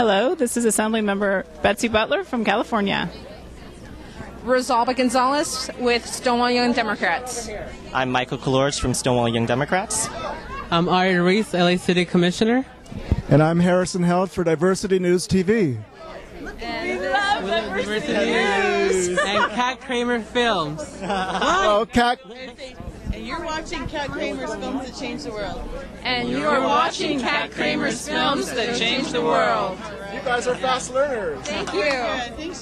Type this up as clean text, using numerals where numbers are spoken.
Hello, this is Assemblymember Betsy Butler from California. Rosalba Gonzalez with Stonewall Young Democrats. I'm Michael Colorge from Stonewall Young Democrats. I'm Ari Ruiz, LA City Commissioner. And I'm Harrison Held for Diversity News TV. And we love Diversity News! And Cat Kramer Films. Hello, Cat. And you're watching Cat Kramer's Films That Change the World. And you are watching Cat Kramer's Films That Change the World. You guys are fast learners. Thank you.